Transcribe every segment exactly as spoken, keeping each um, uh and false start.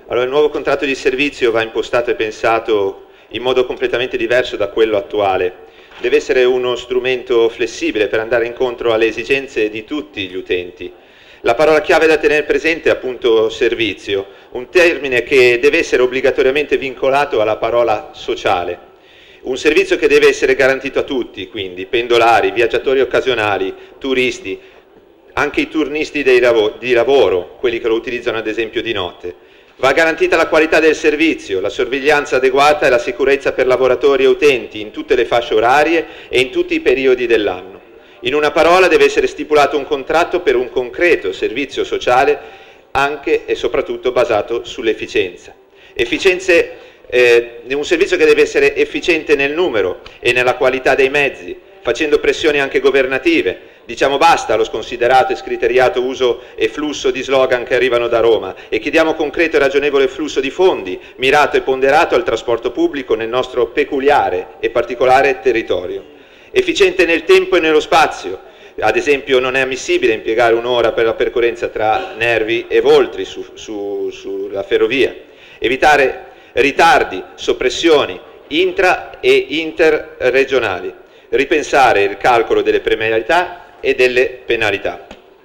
Allora, il nuovo contratto di servizio va impostato e pensato in modo completamente diverso da quello attuale. Deve essere uno strumento flessibile per andare incontro alle esigenze di tutti gli utenti. La parola chiave da tenere presente è appunto servizio, un termine che deve essere obbligatoriamente vincolato alla parola sociale. Un servizio che deve essere garantito a tutti, quindi pendolari, viaggiatori occasionali, turisti, anche i turnisti dei lav- di lavoro, quelli che lo utilizzano ad esempio di notte. Va garantita la qualità del servizio, la sorveglianza adeguata e la sicurezza per lavoratori e utenti in tutte le fasce orarie e in tutti i periodi dell'anno. In una parola, deve essere stipulato un contratto per un concreto servizio sociale, anche e soprattutto basato sull'efficienza. Efficienze, eh, un servizio che deve essere efficiente nel numero e nella qualità dei mezzi, facendo pressioni anche governative. Diciamo basta allo sconsiderato e scriteriato uso e flusso di slogan che arrivano da Roma e chiediamo concreto e ragionevole flusso di fondi, mirato e ponderato al trasporto pubblico nel nostro peculiare e particolare territorio. Efficiente nel tempo e nello spazio. Ad esempio non è ammissibile impiegare un'ora per la percorrenza tra Nervi e Voltri su, su, sulla ferrovia. Evitare ritardi, soppressioni intra e interregionali. Ripensare il calcolo delle premialità e delle penalità.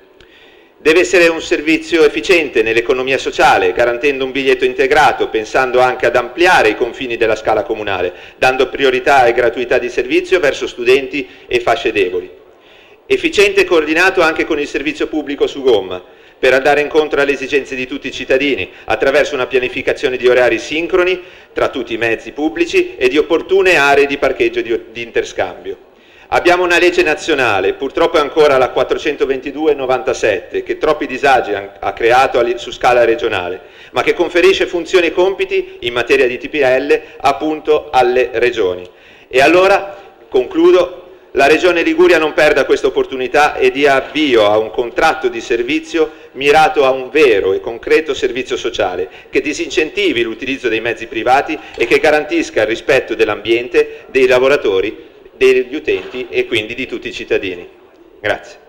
Deve essere un servizio efficiente nell'economia sociale, garantendo un biglietto integrato, pensando anche ad ampliare i confini della scala comunale, dando priorità e gratuità di servizio verso studenti e fasce deboli. Efficiente e coordinato anche con il servizio pubblico su gomma, per andare incontro alle esigenze di tutti i cittadini, attraverso una pianificazione di orari sincroni tra tutti i mezzi pubblici e di opportune aree di parcheggio di, di interscambio. Abbiamo una legge nazionale, purtroppo è ancora la quattrocentoventidue novantasette, che troppi disagi ha creato su scala regionale, ma che conferisce funzioni e compiti in materia di T P L appunto alle regioni. E allora, concludo, la Regione Liguria non perda questa opportunità e dia avvio a un contratto di servizio mirato a un vero e concreto servizio sociale, che disincentivi l'utilizzo dei mezzi privati e che garantisca il rispetto dell'ambiente, dei lavoratori, degli utenti e quindi di tutti i cittadini. Grazie.